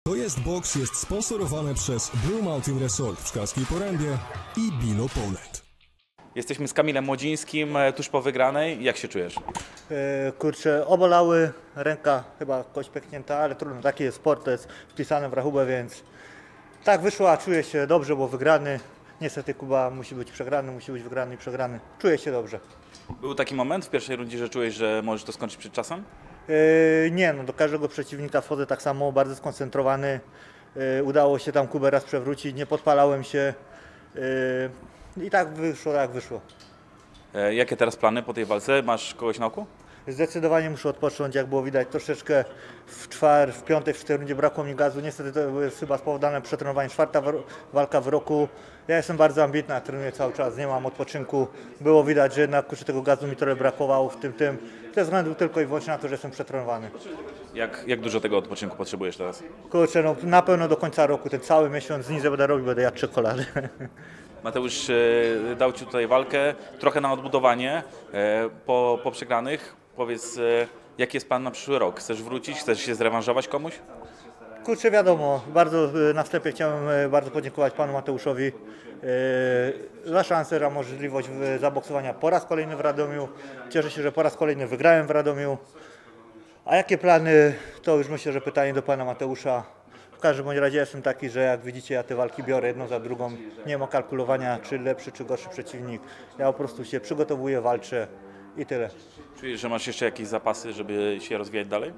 To jest boks jest sponsorowane przez Blue Mountain Resort w Szklarskiej Porębie i Bilo Poland. Jesteśmy z Kamilem Młodzińskim tuż po wygranej. Jak się czujesz? Kurczę, obolały, ręka chyba kość pęknięta, ale trudno, taki jest sport, to jest wpisane w rachubę, więc tak wyszło, a czuję się dobrze, bo wygrany. Niestety Kuba musi być przegrany, musi być wygrany i przegrany. Czuję się dobrze. Był taki moment w pierwszej rundzie, że czułeś, że możesz to skończyć przed czasem? Nie, no do każdego przeciwnika wchodzę tak samo, bardzo skoncentrowany. Udało się tam Kubę raz przewrócić, nie podpalałem się i tak wyszło, jak wyszło. Jakie teraz plany po tej walce? Masz kogoś na oku? Zdecydowanie muszę odpocząć, jak było widać, troszeczkę w piątej, w czwartej rundzie brakło mi gazu. Niestety to jest chyba spowodowane przetrenowaniem. Czwarta walka w roku. Ja jestem bardzo ambitny, trenuję cały czas, nie mam odpoczynku. Było widać, że jednak tego gazu mi trochę brakowało w tym. Ze względu tylko i wyłącznie na to, że jestem przetrenowany. Jak dużo tego odpoczynku potrzebujesz teraz? Kurczę, no na pewno do końca roku, ten cały miesiąc, nic nie będę robił, będę jadł czekoladę. Mateusz dał Ci tutaj walkę, trochę na odbudowanie po przegranych. Powiedz, jaki jest plan na przyszły rok? Chcesz wrócić? Chcesz się zrewanżować komuś? Kurczę, wiadomo, bardzo na wstępie chciałem bardzo podziękować panu Mateuszowi za szansę, za możliwość zaboksowania po raz kolejny w Radomiu. Cieszę się, że po raz kolejny wygrałem w Radomiu. A jakie plany, to już myślę, że pytanie do pana Mateusza. W każdym bądź razie jestem taki, że jak widzicie, ja te walki biorę jedną za drugą. Nie ma kalkulowania, czy lepszy, czy gorszy przeciwnik. Ja po prostu się przygotowuję, walczę i tyle. Czujesz, że masz jeszcze jakieś zapasy, żeby się rozwijać dalej?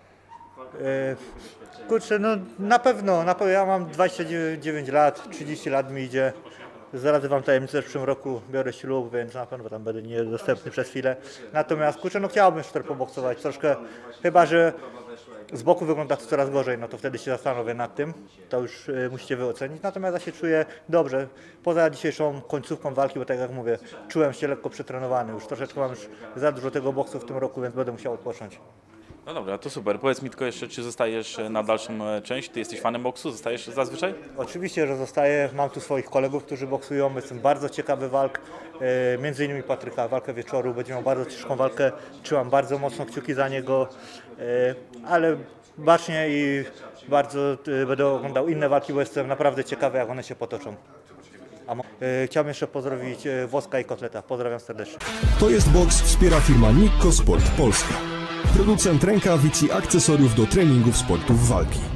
Kurczę, no na pewno, ja mam 29 lat, 30 lat mi idzie. Zdradzę wam tajemnicę, w przyszłym roku biorę ślub, więc na pewno tam będę niedostępny przez chwilę. Natomiast kurczę, no chciałbym jeszcze poboksować troszkę, chyba że z boku wygląda to coraz gorzej, no to wtedy się zastanowię nad tym, to już musicie wy ocenić. Natomiast ja się czuję dobrze, poza dzisiejszą końcówką walki, bo tak jak mówię, czułem się lekko przetrenowany, już troszeczkę mam już za dużo tego boksu w tym roku, więc będę musiał odpocząć. No dobra, to super. Powiedz mi tylko jeszcze, czy zostajesz na dalszą część? Ty jesteś fanem boksu? Zostajesz zazwyczaj? Oczywiście, że zostaję. Mam tu swoich kolegów, którzy boksują. Jestem bardzo ciekawy walk. Między innymi Patryka, walkę wieczoru. Będzie miał bardzo ciężką walkę. Trzymam bardzo mocno kciuki za niego. Ale bacznie i bardzo będę oglądał inne walki, bo jestem naprawdę ciekawy, jak one się potoczą. Chciałbym jeszcze pozdrowić Woska i Kotleta. Pozdrawiam serdecznie. To jest boks wspiera firma Nikko Sport Polska. Producent rękawic i akcesoriów do treningów sportów walki.